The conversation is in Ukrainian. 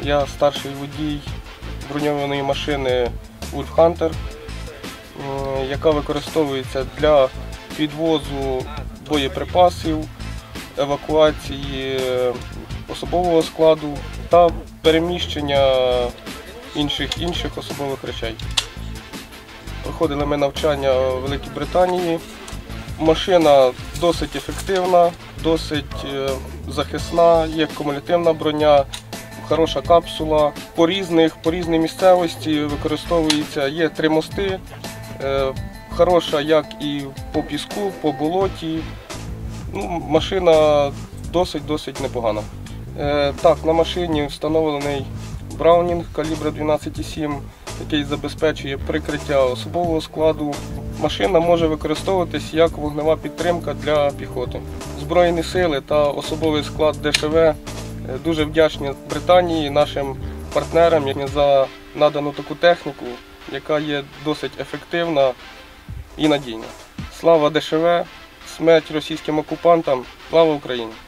Я старший водій броньованої машини Wolf Hunter, яка використовується для підвозу боєприпасів, евакуації особового складу та переміщення інших особових речей. Проходили ми навчання в Великій Британії. Машина досить ефективна, досить захисна, є кумулятивна броня, хороша капсула. По різній місцевості використовується, є 3 мости, хороша як і по піску, по болоті. Машина досить непогана. Так, на машині встановлений Браунінг калібру 12,7, який забезпечує прикриття особового складу. Машина може використовуватись як вогнева підтримка для піхоти. Збройні сили та особовий склад ДШВ дуже вдячні Британії, нашим партнерам за надану таку техніку, яка є досить ефективна і надійна. Слава ДШВ, смерть російським окупантам, слава Україні!